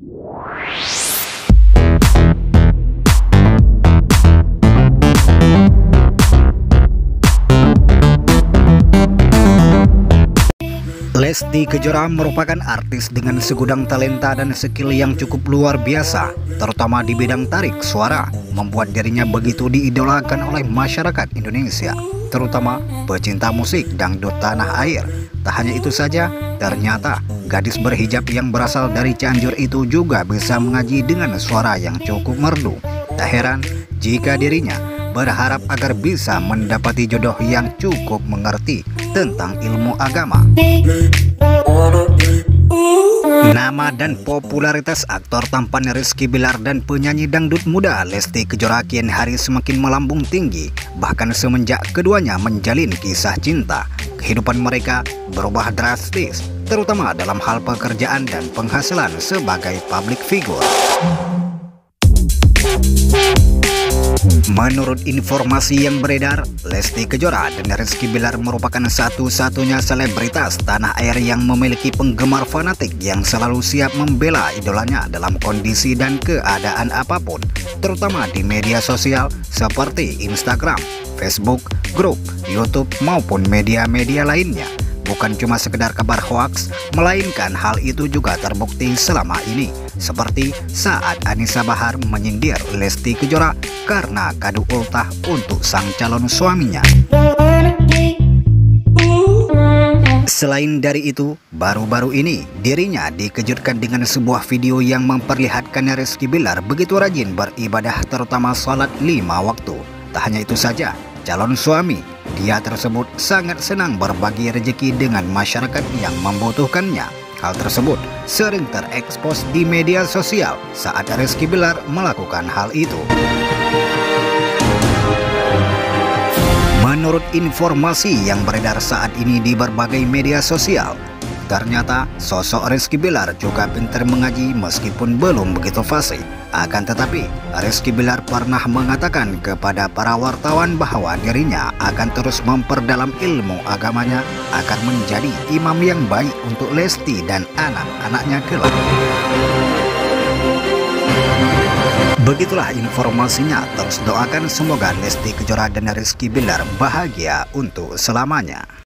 Lesti Kejora merupakan artis dengan segudang talenta dan skill yang cukup luar biasa, terutama di bidang tarik suara, membuat dirinya begitu diidolakan oleh masyarakat Indonesia, terutama pecinta musik dangdut tanah air. Tak hanya itu saja, ternyata gadis berhijab yang berasal dari Cianjur itu juga bisa mengaji dengan suara yang cukup merdu. Tak heran jika dirinya berharap agar bisa mendapati jodoh yang cukup mengerti tentang ilmu agama. Nama dan popularitas aktor tampan Rizky Bilar dan penyanyi dangdut muda Lesti Kejora kian hari semakin melambung tinggi. Bahkan semenjak keduanya menjalin kisah cinta, kehidupan mereka berubah drastis, terutama dalam hal pekerjaan dan penghasilan sebagai public figure. Menurut informasi yang beredar, Lesti Kejora dan Rizky Bilar merupakan satu-satunya selebritas tanah air yang memiliki penggemar fanatik yang selalu siap membela idolanya dalam kondisi dan keadaan apapun, terutama di media sosial seperti Instagram, Facebook, grup, YouTube maupun media-media lainnya. Bukan cuma sekedar kabar hoaks, melainkan hal itu juga terbukti selama ini, seperti saat Anissa Bahar menyindir Lesti Kejora karena kado ultah untuk sang calon suaminya. Selain dari itu, baru-baru ini dirinya dikejutkan dengan sebuah video yang memperlihatkan Rizky Bilar begitu rajin beribadah, terutama sholat 5 waktu. Tak hanya itu saja, calon suami dia tersebut sangat senang berbagi rezeki dengan masyarakat yang membutuhkannya. Hal tersebut sering terekspos di media sosial saat Rizky Bilar melakukan hal itu. Menurut informasi yang beredar saat ini di berbagai media sosial, ternyata sosok Rizky Bilar juga pintar mengaji meskipun belum begitu fasih. Akan tetapi, Rizky Bilar pernah mengatakan kepada para wartawan bahwa dirinya akan terus memperdalam ilmu agamanya agar menjadi imam yang baik untuk Lesti dan anak-anaknya kelak. Begitulah informasinya. Terus doakan semoga Lesti Kejora dan Rizky Bilar bahagia untuk selamanya.